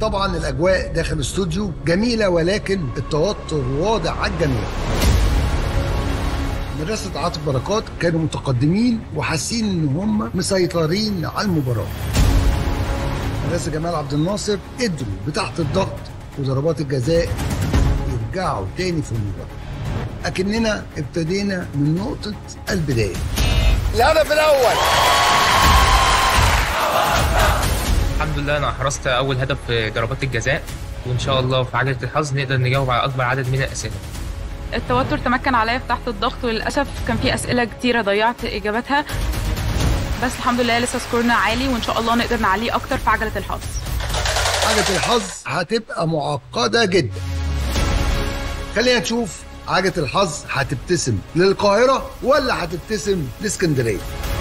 طبعا الاجواء داخل الاستوديو جميله، ولكن التوتر واضح على الجميع. مدرسه عاطف بركات كانوا متقدمين وحاسين ان هم مسيطرين على المباراه. مدرسه جمال عبد الناصر قدروا بتحت الضغط وضربات الجزاء يرجعوا تاني في المباراه. اكننا ابتدينا من نقطه البدايه. الهدف الاول. الحمد لله انا حرزت اول هدف في ضربات الجزاء، وان شاء الله في عجله الحظ نقدر نجاوب على اكبر عدد من الاسئله. التوتر تمكن عليا في تحت الضغط، وللاسف كان في اسئله كتيره ضيعت اجاباتها، بس الحمد لله لسه سكورنا عالي وان شاء الله نقدر نعليه اكتر في عجله الحظ. عجله الحظ هتبقى معقده جدا. خلينا نشوف عجله الحظ هتبتسم للقاهره ولا هتبتسم لاسكندريه.